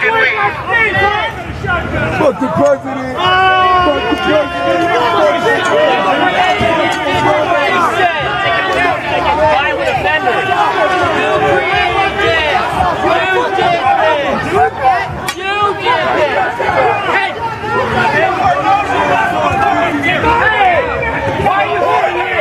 fucking leave. Fuck the president. Fuck the president. Violent offenders. You created this. You did this. Hey. Why are you holding here?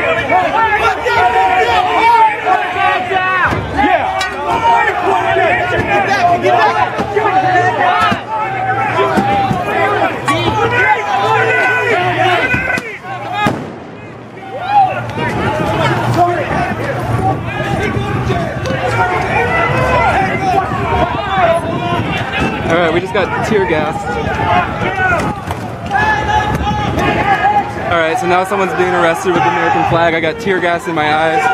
Alright, we just got tear gassed. Alright, so now someone's being arrested with the American flag. I got tear gas in my eyes.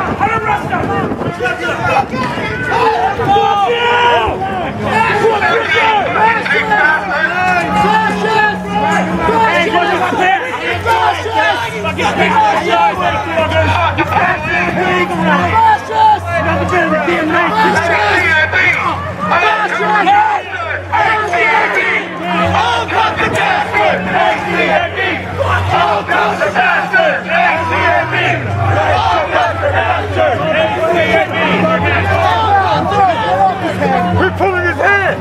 We're pulling his head!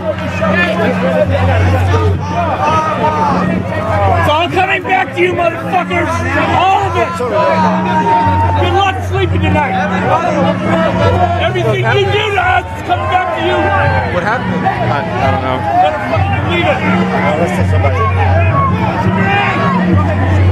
It's all coming back to you, motherfuckers! All of it! Good luck sleeping tonight! Everything you do to us is coming back to you! What happened? I don't know. Better fucking believe it! Listen to somebody.